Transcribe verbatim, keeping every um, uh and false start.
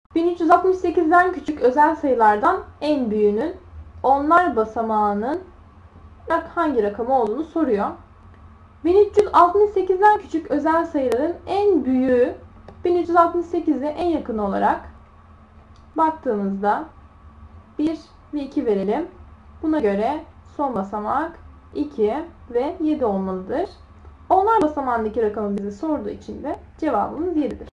bin üç yüz altmış sekizden küçük özel sayılardan en büyüğünün onlar basamağının hangi rakamı olduğunu soruyor. bin üç yüz altmış sekizden küçük özel sayıların en büyüğü bin üç yüz altmış sekize en yakın olarak baktığımızda bir ve iki verelim. Buna göre son basamak iki ve yedi olmalıdır. Onlar basamağındaki rakamı bize sorduğu için de cevabımız yedidir.